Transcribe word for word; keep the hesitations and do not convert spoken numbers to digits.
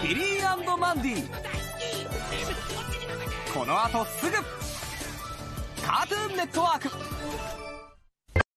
ビリー&マンディ。この後すぐカートゥーンネットワーク。